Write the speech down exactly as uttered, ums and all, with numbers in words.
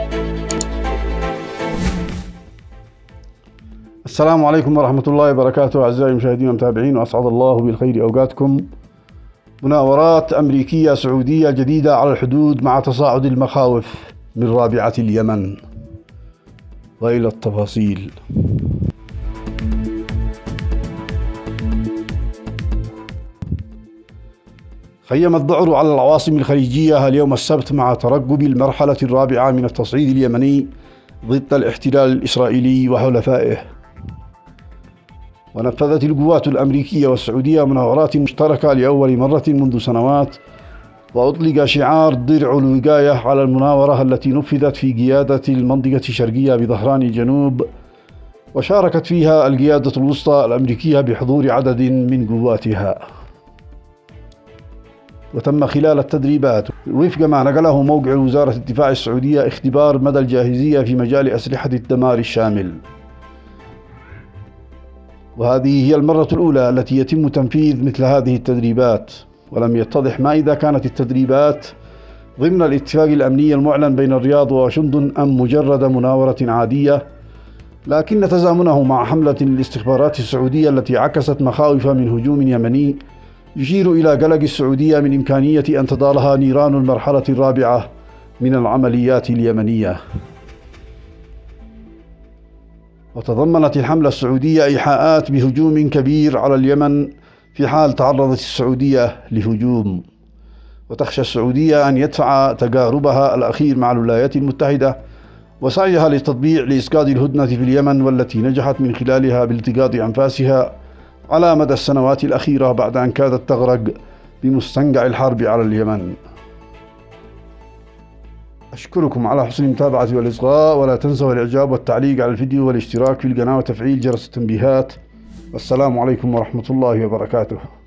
السلام عليكم ورحمة الله وبركاته أعزائي المشاهدين والمتابعين، وأسعد الله بالخير أوقاتكم. مناورات أمريكية سعودية جديدة على الحدود مع تصاعد المخاوف من رابعة اليمن، وإلى التفاصيل. خيم الذعر على العواصم الخليجية اليوم السبت مع ترقب المرحلة الرابعة من التصعيد اليمني ضد الاحتلال الإسرائيلي وحلفائه. ونفذت القوات الأمريكية والسعودية مناورات مشتركة لأول مرة منذ سنوات، وأطلق شعار درع الوقاية على المناورة التي نفذت في قيادة المنطقة الشرقية بظهران الجنوب، وشاركت فيها القيادة الوسطى الأمريكية بحضور عدد من قواتها. وتم خلال التدريبات وفق ما نقله موقع وزارة الدفاع السعودية اختبار مدى الجاهزية في مجال أسلحة الدمار الشامل. وهذه هي المرة الأولى التي يتم تنفيذ مثل هذه التدريبات، ولم يتضح ما إذا كانت التدريبات ضمن الاتفاق الأمني المعلن بين الرياض وواشنطن أم مجرد مناورة عادية، لكن تزامنه مع حملة الاستخبارات السعودية التي عكست مخاوف من هجوم يمني يشير إلى قلق السعودية من إمكانية أن تضالها نيران المرحلة الرابعة من العمليات اليمنية. وتضمنت الحملة السعودية إيحاءات بهجوم كبير على اليمن في حال تعرضت السعودية لهجوم، وتخشى السعودية أن يدفع تقاربها الأخير مع الولايات المتحدة وسعيها للتطبيع لإسقاط الهدنة في اليمن، والتي نجحت من خلالها بالتقاط أنفاسها على مدى السنوات الأخيرة بعد أن كادت تغرق بمستنقع الحرب على اليمن. أشكركم على حسن المتابعة والإصغاء، ولا تنسوا الإعجاب والتعليق على الفيديو والاشتراك في القناة وتفعيل جرس التنبيهات. والسلام عليكم ورحمة الله وبركاته.